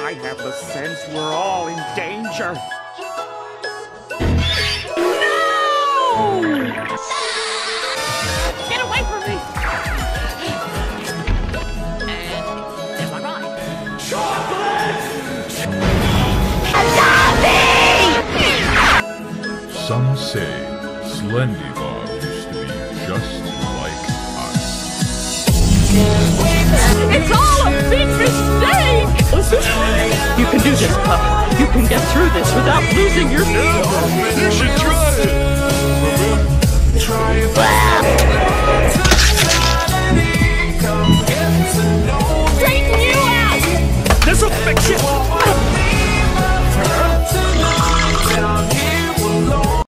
I have the sense we're all in danger. No! Get away from me! And there's my ride. Chocolate! Some say SlenderBob used to be just like us. It's all a big mistake! You can do this, pup. You can get through this without losing your... You should try it!